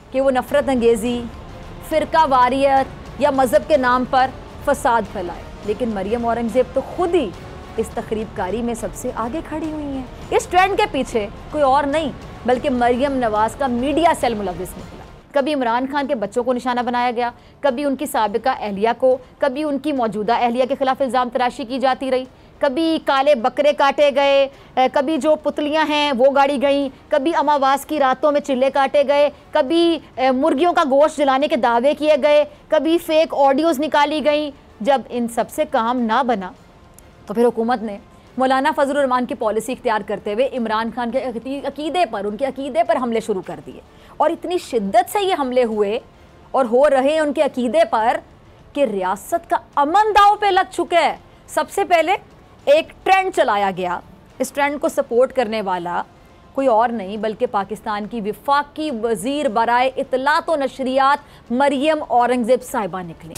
कि वो नफ़रत अंगेज़ी, फ़िरका वारियत या मज़हब के नाम पर फसाद फैलाए, लेकिन मरियम औरंगज़ेब तो खुद ही इस तखरीबकारी में सबसे आगे खड़ी हुई हैं। इस ट्रेंड के पीछे कोई और नहीं बल्कि मरियम नवाज़ का मीडिया सेल मुलव्विस निकला। कभी इमरान खान के बच्चों को निशाना बनाया गया, कभी उनकी साबिका अहलिया को, कभी उनकी मौजूदा अहलिया के खिलाफ इल्ज़ाम तराशी की जाती रही, कभी काले बकरे काटे गए, कभी जो पुतलियां हैं वो गाड़ी गई, कभी अमावास की रातों में चिल्ले काटे गए, कभी मुर्गियों का गोश्त जलाने के दावे किए गए, कभी फेक ऑडियोज़ निकाली गई। जब इन सब से काम ना बना तो फिर हुकूमत ने मौलाना फजलुर रहमान की पॉलिसी इख्तियार करते हुए इमरान खान के उनके अकीदे पर हमले शुरू कर दिए। और इतनी शिद्दत से ये हमले हुए और हो रहे हैं उनके अकीदे पर कि रियासत का अमन दांव पे लग चुका है। सबसे पहले एक ट्रेंड चलाया गया, इस ट्रेंड को सपोर्ट करने वाला कोई और नहीं बल्कि पाकिस्तान की वफाकी वजीर बराए इत्तलात व नशरियात मरियम औरंगज़ेब साहिबा निकली।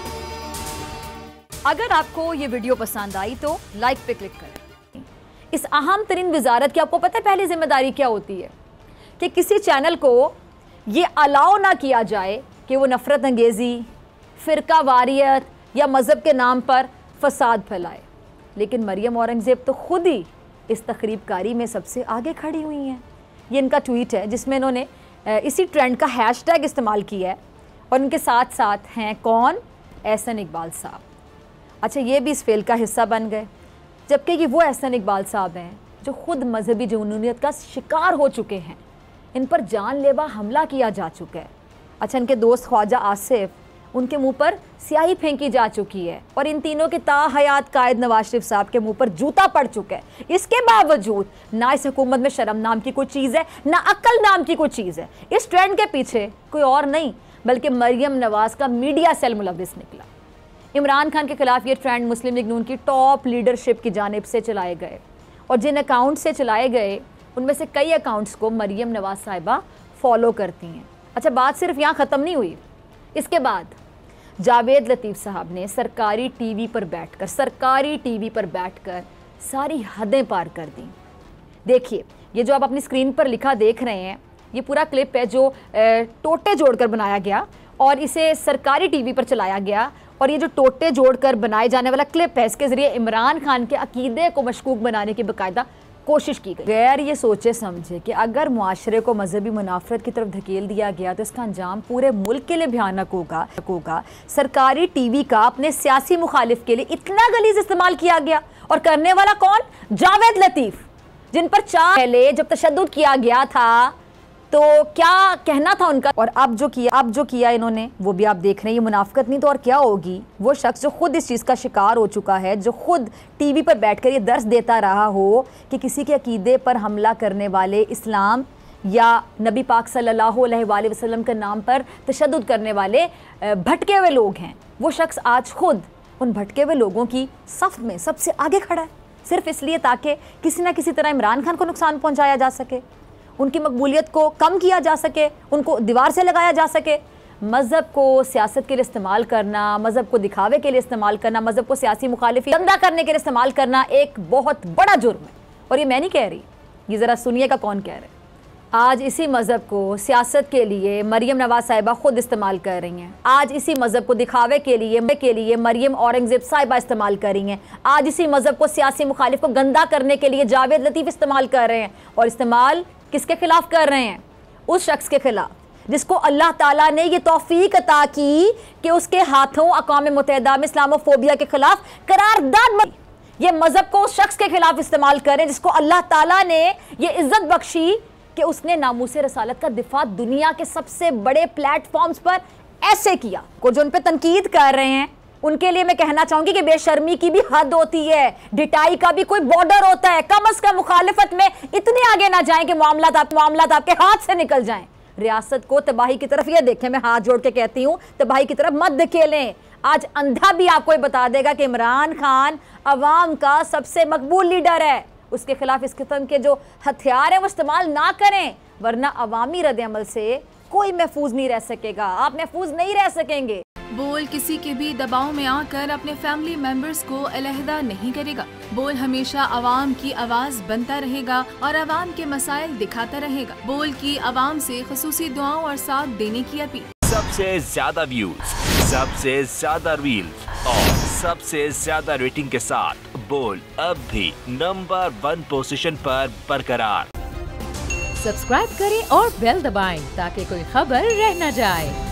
अगर आपको ये वीडियो पसंद आई तो लाइक पे क्लिक करें। इस अहम तरीन वजारत की आपको पता है पहली जिम्मेदारी क्या होती है कि किसी चैनल को ये अलाउ ना किया जाए कि वो नफ़रत अंगेज़ी, फ़िरका वारियत या मज़हब के नाम पर फसाद फैलाए, लेकिन मरियम औरंगज़ेब तो खुद ही इस तखरीबकारी में सबसे आगे खड़ी हुई हैं। ये इनका ट्वीट है जिसमें इन्होंने इसी ट्रेंड का हैशटैग इस्तेमाल किया है और इनके साथ साथ हैं कौन, एहसन इकबाल साहब। अच्छा, ये भी इस फेल का हिस्सा बन गए, जबकि ये वो एहसन इकबाल साहब हैं जो खुद मजहबी जुनूनियत का शिकार हो चुके हैं। इन पर जानलेवा हमला किया जा चुका है। अच्छा, इनके दोस्त ख्वाजा आसिफ, उनके मुंह पर स्याही फेंकी जा चुकी है और इन तीनों के ताहयात कायद नवाज शरीफ साहब के मुंह पर जूता पड़ चुका है। इसके बावजूद ना इस हुकूमत में शर्म नाम की कोई चीज़ है, ना अक्ल नाम की कोई चीज़ है। इस ट्रेंड के पीछे कोई और नहीं बल्कि मरियम नवाज़ का मीडिया सेल मुलव्विस निकला। इमरान खान के खिलाफ ये ट्रेंड मुस्लिम लीग नून की टॉप लीडरशिप की जानिब से चलाए गए और जिन अकाउंट से चलाए गए उनमें से कई अकाउंट्स को मरियम नवाज़ साहिबा फॉलो करती हैं। अच्छा, बात सिर्फ यहाँ ख़त्म नहीं हुई। इसके बाद जावेद लतीफ़ साहब ने सरकारी टीवी पर बैठकर सारी हदें पार कर दी। देखिए, ये जो आप अपनी स्क्रीन पर लिखा देख रहे हैं ये पूरा क्लिप है जो टोटे जोड़कर बनाया गया और इसे सरकारी टीवी पर चलाया गया। और ये जो टोटे जोड़कर बनाए जाने वाला क्लिप है इसके ज़रिए इमरान खान के अकीदे को मशकूक बनाने की बाकायदा कोशिश की गई। गैर ये सोचे समझे कि अगर मुआशरे को मजहबी मुनाफरत की तरफ धकेल दिया गया तो इसका अंजाम पूरे मुल्क के लिए भयानक होगा। सरकारी टीवी का अपने सियासी मुखालिफ के लिए इतना गलीज इस्तेमाल किया गया और करने वाला कौन? जावेद लतीफ़, जिन पर पहले जब तशद्दुद किया गया था तो क्या कहना था उनका, और अब जो किया इन्होंने वो भी आप देख रहे हैं। ये मुनाफिकत नहीं तो और क्या होगी। वो शख्स जो खुद इस चीज़ का शिकार हो चुका है, जो खुद टीवी पर बैठकर ये दर्स देता रहा हो कि किसी के अकीदे पर हमला करने वाले, इस्लाम या नबी पाक सल्लल्लाहु अलैहि वसल्लम के नाम पर तशद्दुद करने वाले भटके हुए लोग हैं, वो शख्स आज खुद उन भटके हुए लोगों की सफ में सबसे आगे खड़ा है, सिर्फ इसलिए ताकि किसी न किसी तरह इमरान खान को नुकसान पहुँचाया जा सके, उनकी मकबूलियत को कम किया जा सके, उनको दीवार से लगाया जा सके। मज़हब को सियासत के लिए इस्तेमाल करना, मज़हब को दिखावे के लिए इस्तेमाल करना, मज़हब को सियासी मुखालिफी गंदा करने के लिए इस्तेमाल करना एक बहुत बड़ा जुर्म है। और ये मैं नहीं कह रही, ये ज़रा सुनिएगा कौन कह रहे हैं। आज इसी मज़हब को सियासत के लिए मरियम नवाज़ साहिबा खुद इस्तेमाल कर रही हैं। आज इसी मज़हब को दिखावे के लिए मरियम औरंगज़ेब साहिबा इस्तेमाल कर रही हैं। आज इसी मज़हब को सियासी मुखालिफ को गंदा करने के लिए जावेद लतीफ़ इस्तेमाल कर रहे हैं। और इस्तेमाल किसके खिलाफ कर रहे हैं? उस शख्स के खिलाफ जिसको अल्लाह ताला ने ये तौफीक अता की कि उसके हाथों अक़वाम मुत्तहिदा में इस्लामोफोबिया के खिलाफ करारदाद, ये मज़हब को उस शख्स के खिलाफ इस्तेमाल करें जिसको अल्लाह ताला ने ये इज्जत बख्शी कि उसने नामूसे रसालत का दिफा दुनिया के सबसे बड़े प्लेटफॉर्म्स पर ऐसे किया। को जो उन पर तनकीद कर रहे हैं उनके लिए मैं कहना चाहूंगी कि बेशर्मी की भी हद होती है, ढिठाई का भी कोई बॉर्डर होता है। कम अज कम मुखालिफत में इतने आगे ना जाएं कि मामलात आपके हाथ से निकल जाएं। रियासत को तबाही की तरफ, ये देखें, मैं हाथ जोड़ के कहती हूँ, तबाही की तरफ मत धकेलें। आज अंधा भी आपको बता देगा कि इमरान खान अवाम का सबसे मकबूल लीडर है। उसके खिलाफ इस किस्म के जो हथियार हैं वो इस्तेमाल ना करें, वरना अवामी रद्द अमल से कोई महफूज नहीं रह सकेगा। आप महफूज नहीं रह सकेंगे। बोल किसी के भी दबाव में आकर अपने फैमिली मेंबर्स को अलहदा नहीं करेगा। बोल हमेशा आवाम की आवाज बनता रहेगा और आवाम के मसाइल दिखाता रहेगा। बोल की आवाम से खुसूसी दुआओं और साथ देने की अपील। सबसे ज्यादा व्यूज, सबसे ज्यादा रील्स और सबसे ज्यादा रेटिंग के साथ बोल अब भी नंबर 1 पोजीशन पर बरकरार। सब्सक्राइब करें और बेल दबाएं ताकि कोई खबर रह न जाए।